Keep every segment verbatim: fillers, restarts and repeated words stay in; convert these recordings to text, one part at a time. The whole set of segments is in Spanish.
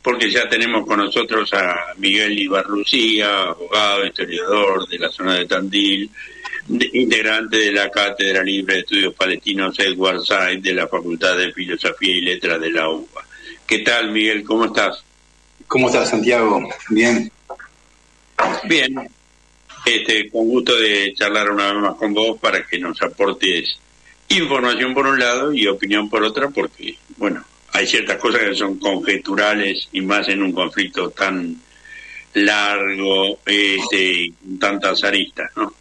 porque ya tenemos con nosotros a Miguel Ibarlucía, abogado, historiador de la zona de Tandil, de, integrante de la Cátedra Libre de Estudios Palestinos Edward Said de la Facultad de Filosofía y Letras de la U B A. ¿Qué tal, Miguel? ¿Cómo estás? ¿Cómo estás, Santiago? Bien. Bien. Este, con gusto de charlar una vez más con vos para que nos aportes información por un lado y opinión por otra, porque, bueno, hay ciertas cosas que son conjeturales y más en un conflicto tan largo, este, con tantas aristas, ¿no?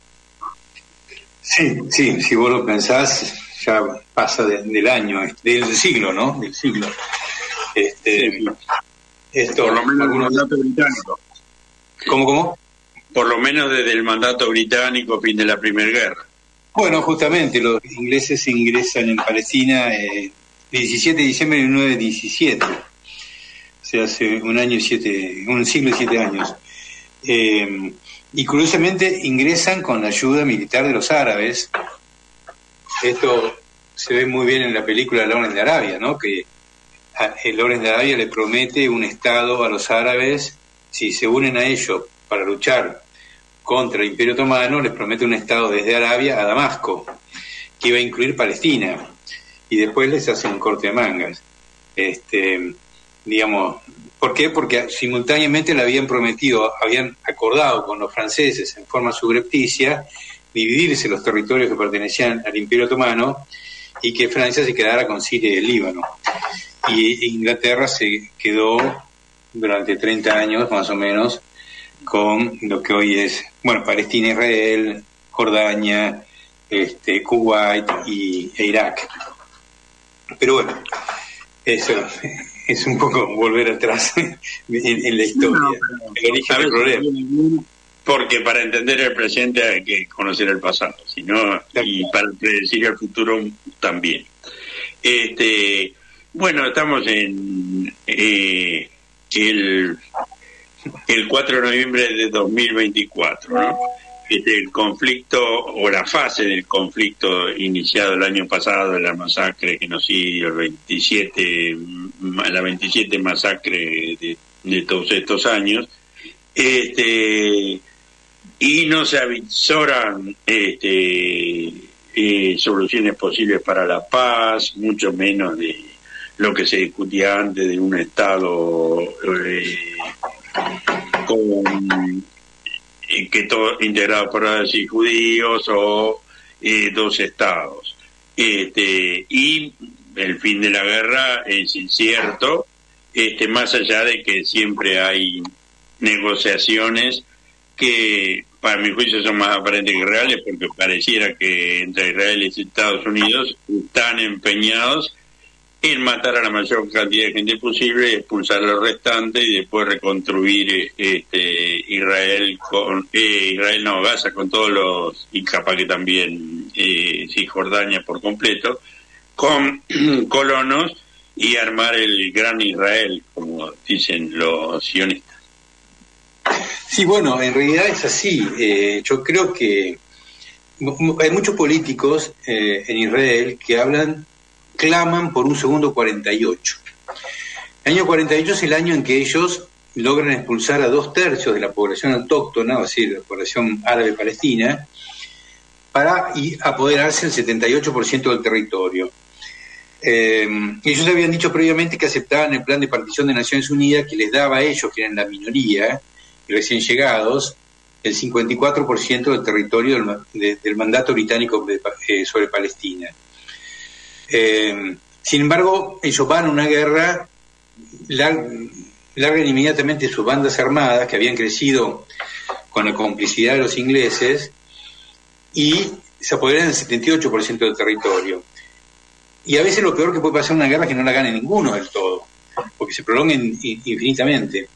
Sí, sí, si vos lo pensás, ya pasa de, del año, del siglo, ¿no? Del siglo. Este, sí, sí. Esto, por lo menos algunos... el mandato británico. ¿Cómo, cómo? Por lo menos desde el mandato británico, fin de la Primera Guerra. Bueno, justamente, los ingleses ingresan en Palestina eh, diecisiete de diciembre de mil novecientos diecisiete, o sea, hace un año y siete, un siglo y siete años. Eh, y curiosamente ingresan con la ayuda militar de los árabes. Esto se ve muy bien en la película Lawrence de Arabia, ¿no? Que el Lawrence de Arabia le promete un estado a los árabes, si se unen a ellos para luchar contra el Imperio Otomano, les promete un estado desde Arabia a Damasco, que iba a incluir Palestina, y después les hace un corte de mangas. Este, digamos, ¿por qué? Porque simultáneamente le habían prometido, habían acordado con los franceses en forma subrepticia dividirse los territorios que pertenecían al Imperio Otomano y que Francia se quedara con Siria y el Líbano. Y Inglaterra se quedó durante treinta años más o menos con lo que hoy es, bueno, Palestina, Israel, Jordania, este, Kuwait y, e Irak. Pero bueno, eso es un poco volver atrás en, en la historia, no, no, el origen del problema. Porque para entender el presente hay que conocer el pasado, sino y para predecir el futuro también. Este, bueno, estamos en eh, el el cuatro de noviembre de dos mil veinticuatro, ¿no? Este, el conflicto o la fase del conflicto iniciado el año pasado, la masacre, genocidio, el veintisiete, la veintisiete masacre de, de todos estos años, este, y no se avisoran este, eh, soluciones posibles para la paz, mucho menos de lo que se discutía antes de un Estado eh, con eh, que todo integrado por árabes y judíos o eh, dos estados, este, y el fin de la guerra es incierto, este, más allá de que siempre hay negociaciones que para mi juicio son más aparentes que reales, porque pareciera que entre Israel y Estados Unidos están empeñados en matar a la mayor cantidad de gente posible, expulsar a los restantes y después reconstruir este Israel con eh, Israel no Gaza con todos los, y capaz que también eh, Cisjordania por completo, con colonos, y armar el gran Israel, como dicen los sionistas. Sí, bueno, en realidad es así. Eh, yo creo que hay muchos políticos eh, en Israel que hablan claman por un segundo cuarenta y ocho. El año cuarenta y ocho es el año en que ellos logran expulsar a dos tercios de la población autóctona, o sea, la población árabe palestina, para y apoderarse el setenta y ocho por ciento del territorio. Eh, ellos habían dicho previamente que aceptaban el plan de partición de Naciones Unidas, que les daba a ellos, que eran la minoría, recién llegados, el cincuenta y cuatro por ciento del territorio del, de, del mandato británico de, eh, sobre Palestina. Eh, sin embargo, ellos van a una guerra, largan, largan inmediatamente sus bandas armadas, que habían crecido con la complicidad de los ingleses, y se apoderan del setenta y ocho por ciento del territorio. Y a veces lo peor que puede pasar en una guerra es que no la gane ninguno del todo, porque se prolonguen infinitamente.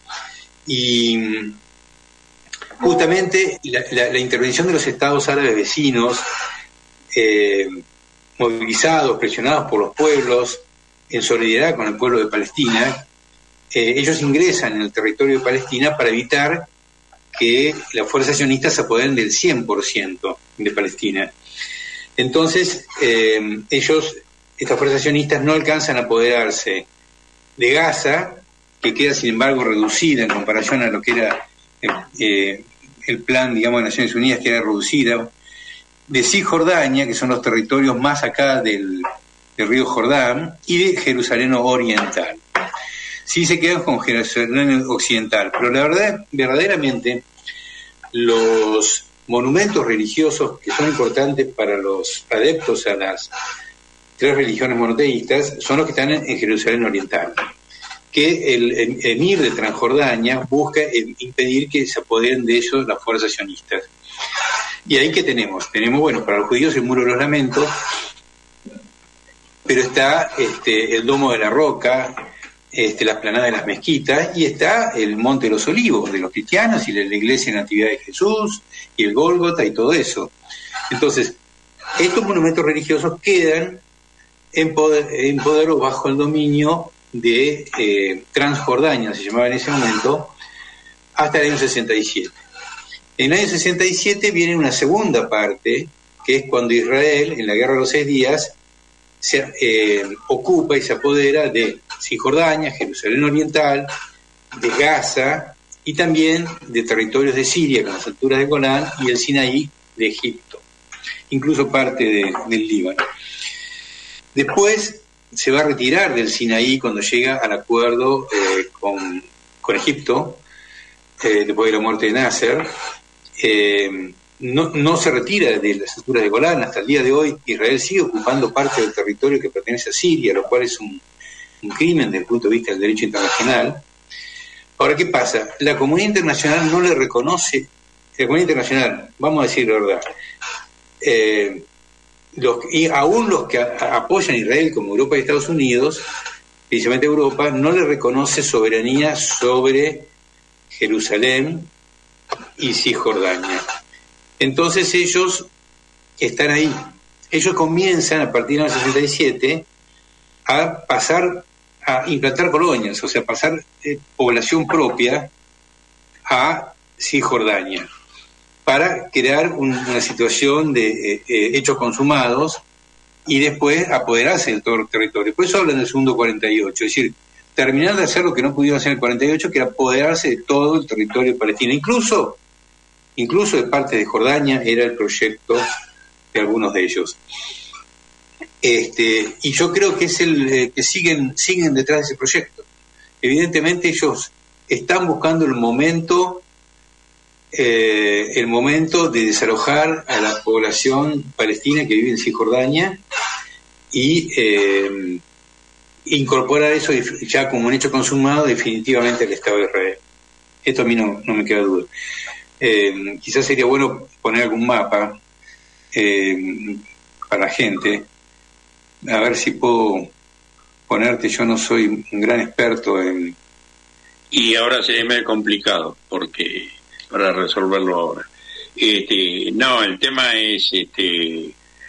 Y justamente la, la, la intervención de los estados árabes vecinos, eh, movilizados, presionados por los pueblos, en solidaridad con el pueblo de Palestina, eh, ellos ingresan en el territorio de Palestina para evitar que las fuerzas sionistas se apoderen del cien por ciento de Palestina. Entonces, eh, ellos, estas fuerzas sionistas no alcanzan a apoderarse de Gaza, que queda sin embargo reducida en comparación a lo que era eh, eh, el plan, digamos, de Naciones Unidas, que era reducida, de Cisjordania, que son los territorios más acá del, del río Jordán, y de Jerusalén Oriental. Sí se quedan con Jerusalén Occidental, pero la verdad, verdaderamente, los monumentos religiosos que son importantes para los adeptos a las tres religiones monoteístas son los que están en, en Jerusalén Oriental, que el, el emir de Transjordania busca el, impedir que se apoderen de ellos las fuerzas sionistas. Y ahí que tenemos, tenemos, bueno, para los judíos el Muro de los Lamentos, pero está este, el Domo de la Roca, este, la Explanada de las Mezquitas, y está el Monte de los Olivos de los cristianos, y la, la Iglesia de Natividad de Jesús, y el Gólgota, y todo eso. Entonces, estos monumentos religiosos quedan en poder, en poder o bajo el dominio de eh, Transjordania, se llamaba en ese momento, hasta el año sesenta y siete. En el año sesenta y siete viene una segunda parte, que es cuando Israel, en la Guerra de los Seis Días, se eh, ocupa y se apodera de Cisjordania, Jerusalén Oriental, de Gaza y también de territorios de Siria, con las alturas de Golán, y el Sinaí de Egipto, incluso parte de, del Líbano. Después se va a retirar del Sinaí cuando llega al acuerdo eh, con, con Egipto, eh, después de la muerte de Nasser. Eh, no, no se retira de las alturas de Golán. Hasta el día de hoy Israel sigue ocupando parte del territorio que pertenece a Siria, lo cual es un, un crimen desde el punto de vista del derecho internacional. Ahora, ¿qué pasa? La comunidad internacional no le reconoce, la comunidad internacional, vamos a decir la verdad, eh, los, y aún los que a, apoyan a Israel como Europa y Estados Unidos, principalmente Europa, no le reconoce soberanía sobre Jerusalén y Cisjordania. Entonces ellos están ahí. Ellos comienzan a partir del año sesenta y siete a pasar a implantar colonias, o sea, pasar eh, población propia a Cisjordania, para crear un, una situación de eh, eh, hechos consumados y después apoderarse del todo el territorio. Por eso hablan del segundo cuarenta y ocho, es decir, terminar de hacer lo que no pudieron hacer en el cuarenta y ocho, que era apoderarse de todo el territorio palestino, incluso incluso de parte de Jordania era el proyecto de algunos de ellos. Este, y yo creo que es el eh, que siguen siguen detrás de ese proyecto. Evidentemente ellos están buscando el momento eh, el momento de desalojar a la población palestina que vive en Cisjordania y eh, incorporar eso ya como un hecho consumado definitivamente al Estado de Israel. Esto a mí no, no me queda duda. Eh, quizás sería bueno poner algún mapa eh, para la gente, a ver si puedo ponerte. Yo no soy un gran experto en... Y ahora sería medio complicado, porque para resolverlo ahora. Este, no, el tema es, este,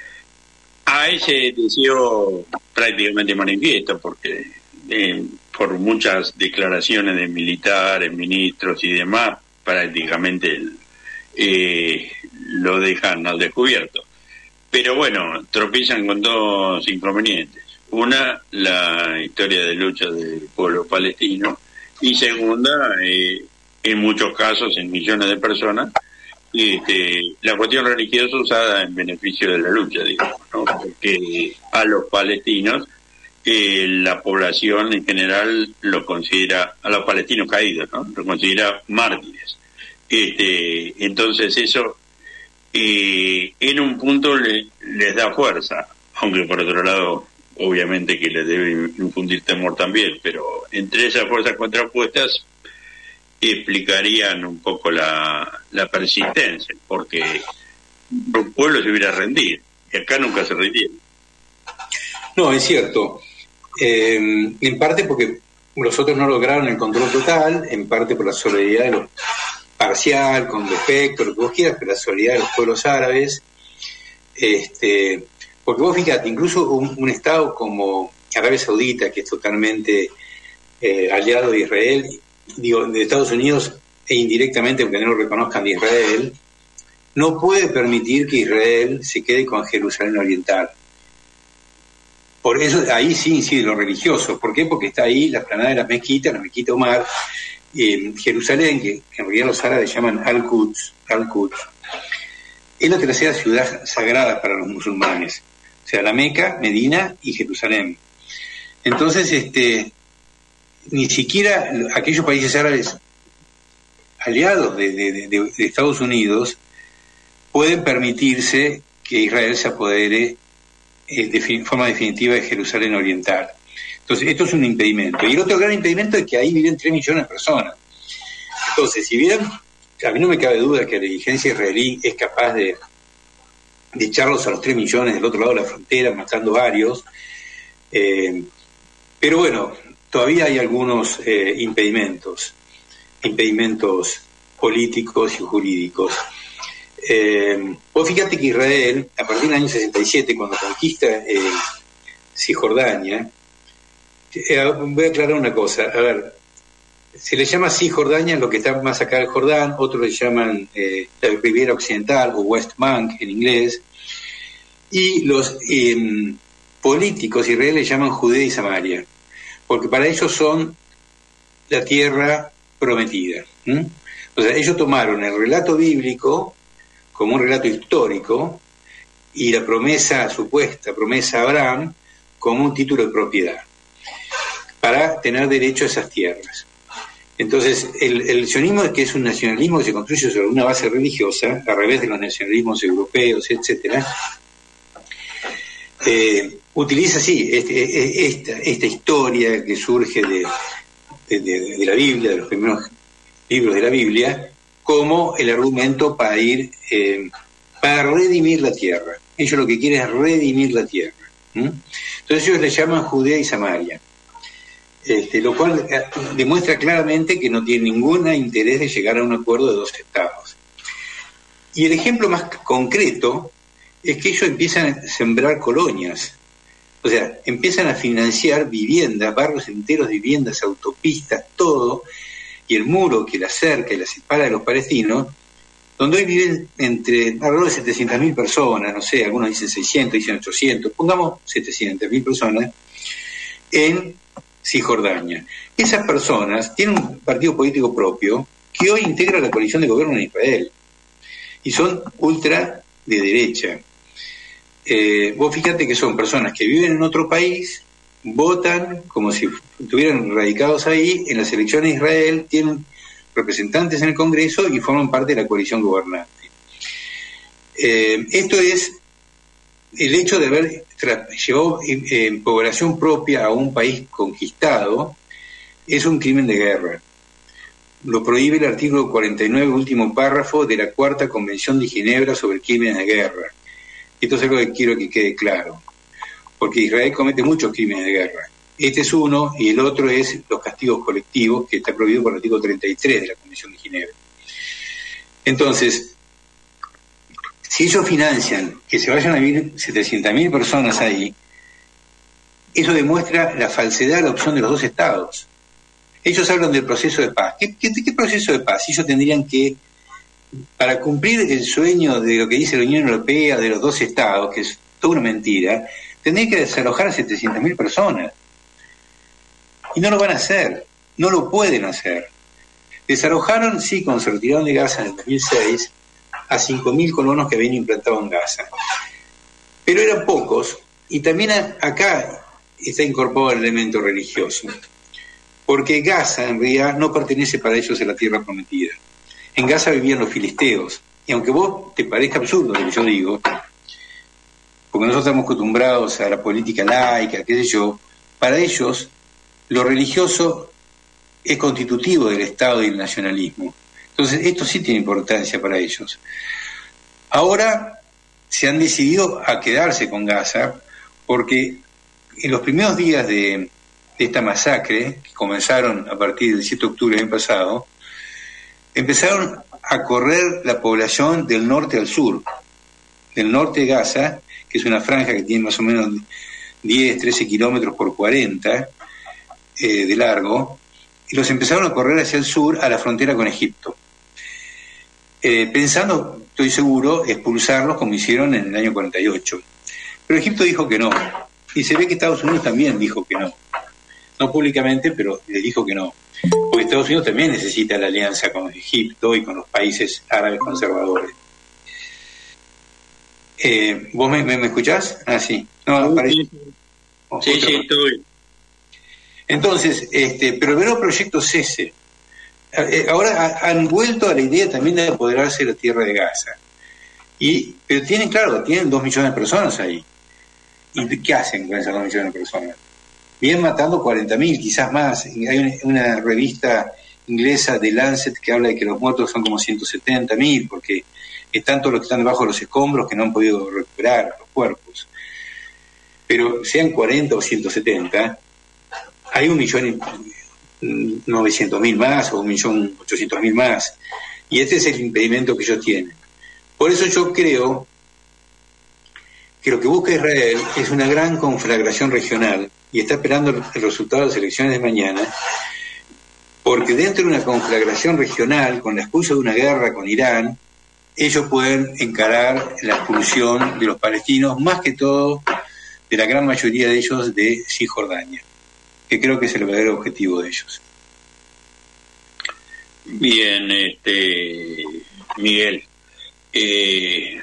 a ese deseo prácticamente manifiesto, porque eh, por muchas declaraciones de militares, ministros y demás, prácticamente el, eh, lo dejan al descubierto. Pero bueno, tropiezan con dos inconvenientes. Una, la historia de lucha del pueblo palestino, y segunda, eh, en muchos casos, en millones de personas, este, la cuestión religiosa usada en beneficio de la lucha, digamos, ¿no? Porque a los palestinos, eh, la población en general lo considera, a los palestinos caídos, ¿no? Lo considera mártires. Este, entonces eso eh, en un punto le, les da fuerza, aunque por otro lado obviamente que les debe infundir temor también, pero entre esas fuerzas contrapuestas explicarían un poco la, la persistencia, porque un pueblo se hubiera rendido, y acá nunca se rindieron. No, es cierto. Eh, en parte porque los otros no lograron el control total, en parte por la solidaridad de los parcial, con defecto, lo que vos quieras, pero la solidaridad de los pueblos árabes. Este, porque vos fíjate, incluso un, un Estado como Arabia Saudita, que es totalmente eh, aliado de Israel, digo, de Estados Unidos, e indirectamente, aunque no lo reconozcan, de Israel, no puede permitir que Israel se quede con Jerusalén Oriental. Por eso ahí sí incide lo religioso. ¿Por qué? Porque está ahí la explanada de las mezquitas, la mezquita Omar, eh, Jerusalén, que en realidad los árabes llaman Al-Quds, Al-Quds, es la tercera ciudad sagrada para los musulmanes. O sea, la Meca, Medina y Jerusalén. Entonces, este, ni siquiera aquellos países árabes aliados de, de, de, de Estados Unidos pueden permitirse que Israel se apodere eh, de forma definitiva de Jerusalén Oriental. Entonces, esto es un impedimento. Y el otro gran impedimento es que ahí viven tres millones de personas. Entonces, si bien a mí no me cabe duda que la dirigencia israelí es capaz de, de echarlos a los tres millones del otro lado de la frontera, matando varios, eh, pero bueno, todavía hay algunos eh, impedimentos, impedimentos políticos y jurídicos. Eh, vos fíjate que Israel, a partir del año sesenta y siete, cuando conquista eh, Cisjordania, eh, voy a aclarar una cosa, a ver, se le llama Cisjordania lo que está más acá del Jordán, otros le llaman eh, la Riviera Occidental o West Bank en inglés, y los eh, políticos israelíes le llaman Judea y Samaria, porque para ellos son la tierra prometida. ¿Mm? O sea, ellos tomaron el relato bíblico como un relato histórico y la promesa, supuesta promesa a Abraham, como un título de propiedad, para tener derecho a esas tierras. Entonces, el, el sionismo, que es un nacionalismo que se construye sobre una base religiosa, al revés de los nacionalismos europeos, etcétera, eh, utiliza, sí, este, esta, esta historia que surge de, de, de, de la Biblia, de los primeros libros de la Biblia, como el argumento para ir, eh, para redimir la tierra. Ellos lo que quieren es redimir la tierra. ¿Mm? Entonces ellos le llaman Judea y Samaria. Este, lo cual demuestra claramente que no tiene ningún interés de llegar a un acuerdo de dos estados. Y el ejemplo más concreto es que ellos empiezan a sembrar colonias, o sea, empiezan a financiar viviendas, barrios enteros de viviendas, autopistas, todo, y el muro que la cerca y la separa de los palestinos, donde hoy viven entre alrededor de setecientas mil personas, no sé, algunos dicen seiscientos, dicen ochocientos, pongamos setecientas mil personas, en Cisjordania. Esas personas tienen un partido político propio que hoy integra la coalición de gobierno en Israel y son ultra de derecha. Eh, vos fíjate que son personas que viven en otro país, votan como si estuvieran radicados ahí, en las elecciones de Israel, tienen representantes en el Congreso y forman parte de la coalición gobernante. Eh, esto es el hecho de haber llevado en población propia a un país conquistado, es un crimen de guerra. Lo prohíbe el artículo cuarenta y nueve, último párrafo de la Cuarta Convención de Ginebra sobre crímenes de guerra. Esto es algo que quiero que quede claro, porque Israel comete muchos crímenes de guerra. Este es uno, y el otro es los castigos colectivos, que está prohibido por el artículo treinta y tres de la Convención de Ginebra. Entonces, si ellos financian que se vayan a vivir setecientas mil personas ahí, eso demuestra la falsedad de la opción de los dos estados. Ellos hablan del proceso de paz. ¿Qué, qué, qué proceso de paz? Ellos tendrían que, para cumplir el sueño de lo que dice la Unión Europea de los dos estados, que es toda una mentira, tendrían que desalojar a setecientas mil personas. Y no lo van a hacer, no lo pueden hacer. Desalojaron, sí, cuando se retiraron de Gaza en el dos mil seis, a cinco mil colonos que habían implantado en Gaza. Pero eran pocos, y también acá está incorporado el elemento religioso, porque Gaza en realidad no pertenece para ellos a la tierra prometida. En Gaza vivían los filisteos, y aunque vos te parezca absurdo lo que yo digo, porque nosotros estamos acostumbrados a la política laica, qué sé yo, para ellos lo religioso es constitutivo del Estado y del nacionalismo. Entonces, esto sí tiene importancia para ellos. Ahora se han decidido a quedarse con Gaza porque en los primeros días de, de esta masacre, que comenzaron a partir del siete de octubre del año pasado, empezaron a correr la población del norte al sur, del norte de Gaza, que es una franja que tiene más o menos diez, trece kilómetros por cuarenta eh, de largo, y los empezaron a correr hacia el sur, a la frontera con Egipto. Eh, pensando, estoy seguro, expulsarlos como hicieron en el año cuarenta y ocho. Pero Egipto dijo que no. Y se ve que Estados Unidos también dijo que no. No públicamente, pero le dijo que no. Porque Estados Unidos también necesita la alianza con Egipto y con los países árabes conservadores. Eh, ¿Vos me, me, me escuchás? Ah, sí. No, parece... Sí, sí, estoy. Entonces, este, pero el nuevo proyecto cese. Eh, ahora ha, han vuelto a la idea también de apoderarse de la tierra de Gaza. Y, pero tienen, claro, tienen dos millones de personas ahí. ¿Y qué hacen con esas dos millones de personas? Vienen matando cuarenta mil, quizás más. Hay una, una revista inglesa de Lancet que habla de que los muertos son como ciento setenta mil, porque están todos los que están debajo de los escombros que no han podido recuperar los cuerpos. Pero sean cuarenta o ciento setenta, hay un millón y novecientos mil más o un millón ochocientos mil más. Y este es el impedimento que ellos tienen. Por eso yo creo que lo que busca Israel es una gran conflagración regional y está esperando el resultado de las elecciones de mañana, porque dentro de una conflagración regional, con la excusa de una guerra con Irán, ellos pueden encarar la expulsión de los palestinos, más que todo de la gran mayoría de ellos de Cisjordania, que creo que es el verdadero objetivo de ellos. Bien, este Miguel, eh,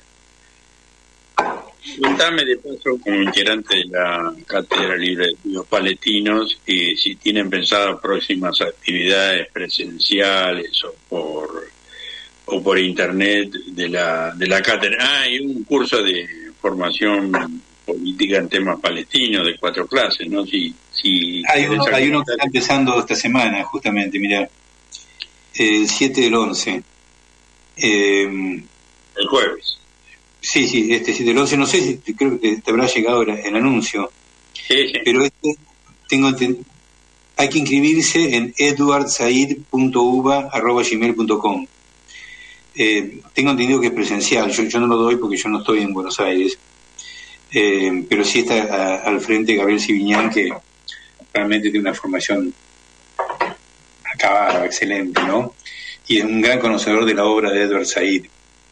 contame de paso, como integrante de la Cátedra Libre de Estudios Palestinos, eh, si tienen pensado próximas actividades presenciales o por o por internet de la de la cátedra. Ah, hay un curso de formación política en temas palestinos de cuatro clases, ¿no? Si, si hay uno, hay uno que está empezando esta semana, justamente, mirá, el siete del once. Eh, el jueves. Sí, sí, este siete del once, no sé si creo que te habrá llegado el, el anuncio. Sí, sí. Pero este, tengo hay que inscribirse en edward said punto uva arroba gmail punto com. Eh, tengo entendido que es presencial, yo, yo no lo doy porque yo no estoy en Buenos Aires, eh, pero sí está a, al frente Gabriel Siviñán, que realmente tiene una formación acabada, excelente, ¿no? Y es un gran conocedor de la obra de Edward Said.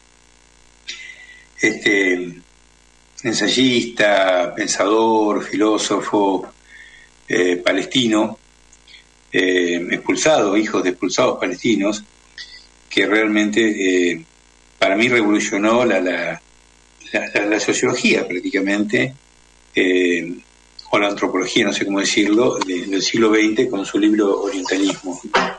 Este, ensayista, pensador, filósofo, eh, palestino, eh, expulsado, hijo de expulsados palestinos, que realmente eh, para mí revolucionó la, la, la, la, la sociología prácticamente, eh, o la antropología, no sé cómo decirlo, de, del siglo veinte con su libro Orientalismo.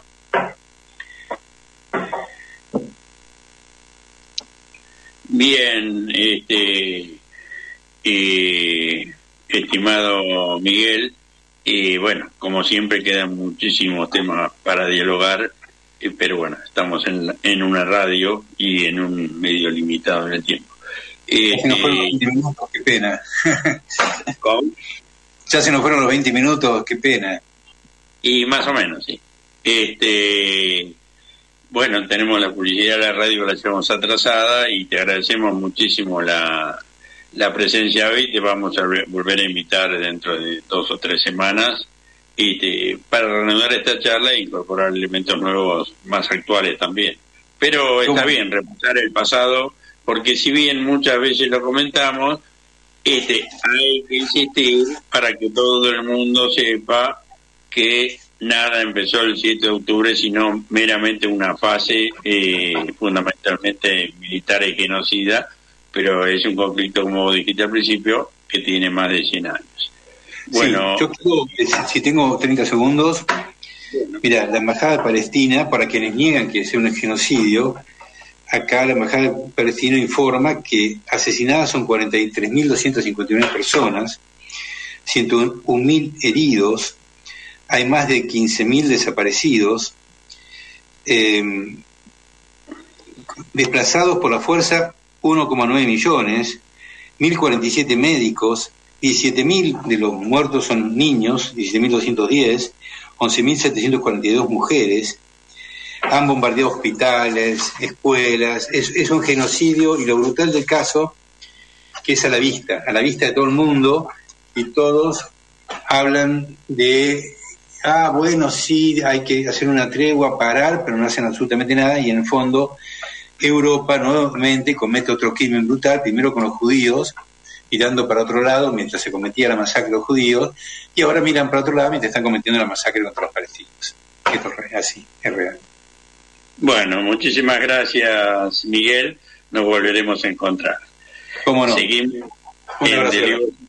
Bien, este, eh, estimado Miguel, y eh, bueno, como siempre quedan muchísimos temas para dialogar, eh, pero bueno, estamos en, la, en una radio y en un medio limitado en el tiempo. Eh, se nos fueron los veinte minutos, qué pena. ¿Cómo? Ya se nos fueron los veinte minutos, qué pena. Y más o menos, sí. Este... Bueno, tenemos la publicidad de la radio, la llevamos atrasada y te agradecemos muchísimo la, la presencia hoy. Te vamos a re- volver a invitar dentro de dos o tres semanas y te, para reanudar esta charla e incorporar elementos nuevos más actuales también. Pero está ¿Cómo? bien repasar el pasado, porque si bien muchas veces lo comentamos, este hay que insistir para que todo el mundo sepa que nada empezó el siete de octubre, sino meramente una fase eh, fundamentalmente militar y genocida, pero es un conflicto, como dijiste al principio, que tiene más de cien años. Bueno, sí, yo creo, si tengo treinta segundos, mira, la Embajada Palestina, para quienes niegan que sea un genocidio, acá la Embajada Palestina informa que asesinadas son cuarenta y tres mil doscientas cincuenta y una personas, ciento un mil heridos, hay más de quince mil desaparecidos, eh, desplazados por la fuerza uno coma nueve millones, mil cuarenta y siete médicos, diecisiete mil de los muertos son niños, diecisiete mil doscientos diez, once mil setecientas cuarenta y dos mujeres, han bombardeado hospitales, escuelas, es, es un genocidio, y lo brutal del caso, que es a la vista, a la vista de todo el mundo, y todos hablan de... ah, bueno, sí, hay que hacer una tregua, parar, pero no hacen absolutamente nada, y en el fondo Europa nuevamente comete otro crimen brutal, primero con los judíos, mirando para otro lado mientras se cometía la masacre de los judíos, y ahora miran para otro lado mientras están cometiendo la masacre contra los palestinos. Esto es así, es real. Bueno, muchísimas gracias, Miguel. Nos volveremos a encontrar. ¿Cómo no? Seguimos Un en abrazo. Delivery